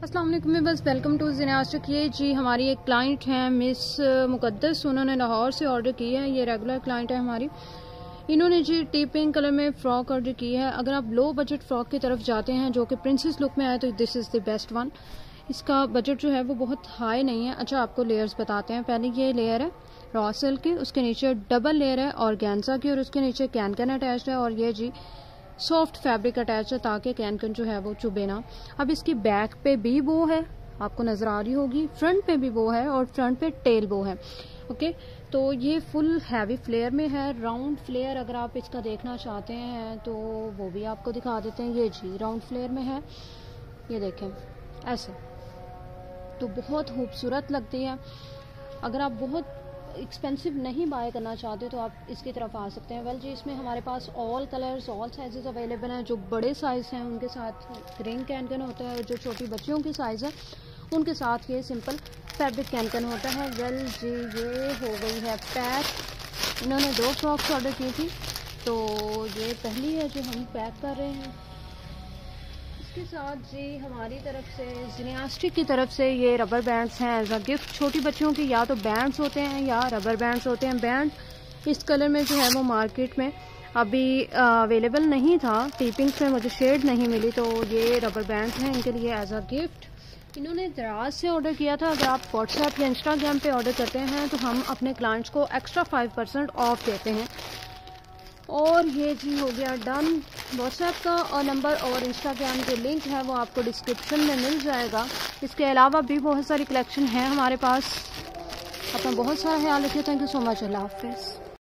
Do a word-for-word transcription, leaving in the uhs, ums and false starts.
अस्सलाम वालेकुम, बस वेलकम टू ज़िनास्टिक। ये जी हमारी एक क्लाइंट हैं मिस मुकद्दस, उन्होंने लाहौर से ऑर्डर की है। ये रेगुलर क्लाइंट है हमारी। इन्होंने जी टी पिंक कलर में फ़्रॉक ऑर्डर की है। अगर आप लो बजट फ़्रॉक की तरफ जाते हैं जो कि प्रिंसेस लुक में आए तो this is the best one. इसका बजट जो है वो बहुत हाई नहीं है। अच्छा, आपको लेयर्स बताते हैं। पहले ये लेयर है रॉ सिल्क की, उसके नीचे डबल लेयर है ऑर्गेन्जा की, और उसके नीचे कैन कैन अटैच्ड है, और ये जी सॉफ्ट फैब्रिक अटैच है ताकि कैन कैन जो है वो चुभे ना। अब इसकी बैक पे भी वो है, आपको नजर आ रही होगी, फ्रंट पे भी वो है और फ्रंट पे टेल वो है। ओके, तो ये फुल हैवी फ्लेयर में है। राउंड फ्लेयर अगर आप इसका देखना चाहते हैं तो वो भी आपको दिखा देते हैं। ये जी राउंड फ्लेयर में है, ये देखें ऐसे, तो बहुत खूबसूरत लगती है। अगर आप बहुत एक्सपेंसिव नहीं बाय करना चाहते तो आप इसकी तरफ आ सकते हैं। वेल जी, इसमें हमारे पास all colours all sizes available हैं। जो बड़े साइज हैं उनके साथ रिंग कैन कैन होता है, और जो छोटी बच्चियों की साइज़ है उनके साथ ये सिंपल फैब्रिक कैन कैन होता है। वेल जी, ये हो गई है पैक। इन्होंने दो फ्रॉक्स ऑर्डर की थी, तो ये पहली है जो हम पैक कर रहे हैं। इसके साथ जी हमारी तरफ से ज़िनास्टिक की तरफ से ये रबर बैंड्स हैं एज अ गिफ्ट। छोटी बच्चियों की या तो बैंड्स होते हैं या रबर बैंड्स होते हैं। बैंड इस कलर में जो है वो मार्केट में अभी अवेलेबल नहीं था, टीपिंग्स में मुझे शेड नहीं मिली, तो ये रबर बैंड्स हैं इनके लिए एज अ गिफ्ट। इन्होंने दराज से ऑर्डर किया था। अगर आप व्हाट्सएप या इंस्टाग्राम पे ऑर्डर करते हैं तो हम अपने क्लाइंट्स को एक्स्ट्रा फाइव परसेंट ऑफ देते हैं। और ये जी हो गया डन। व्हाट्सएप का और नंबर और इंस्टाग्राम के लिंक है वो आपको डिस्क्रिप्शन में मिल जाएगा। इसके अलावा भी बहुत सारी कलेक्शन है हमारे पास। अपना बहुत सारा ख्याल रखिए। Thank you so much. अल्लाह हाफिज़।